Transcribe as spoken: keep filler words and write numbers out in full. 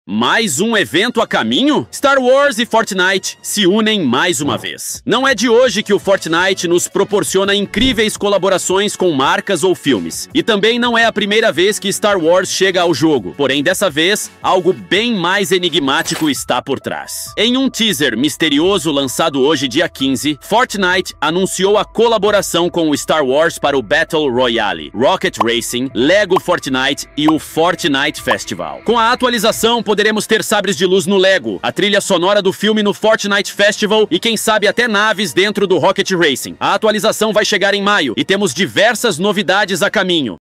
Mais um evento a caminho? Star Wars e Fortnite se unem mais uma vez. Não é de hoje que o Fortnite nos proporciona incríveis colaborações com marcas ou filmes. E também não é a primeira vez que Star Wars chega ao jogo. Porém, dessa vez, algo bem mais enigmático está por trás. Em um teaser misterioso lançado hoje, dia quinze, Fortnite anunciou a colaboração com o Star Wars para o Battle Royale, Rocket Racing, Lego Fortnite e o Fortnite Festival. Com a atualização, poderemos ter sabres de luz no Lego, a trilha sonora do filme no Fortnite Festival e quem sabe até naves dentro do Rocket Racing. A atualização vai chegar em maio e temos diversas novidades a caminho.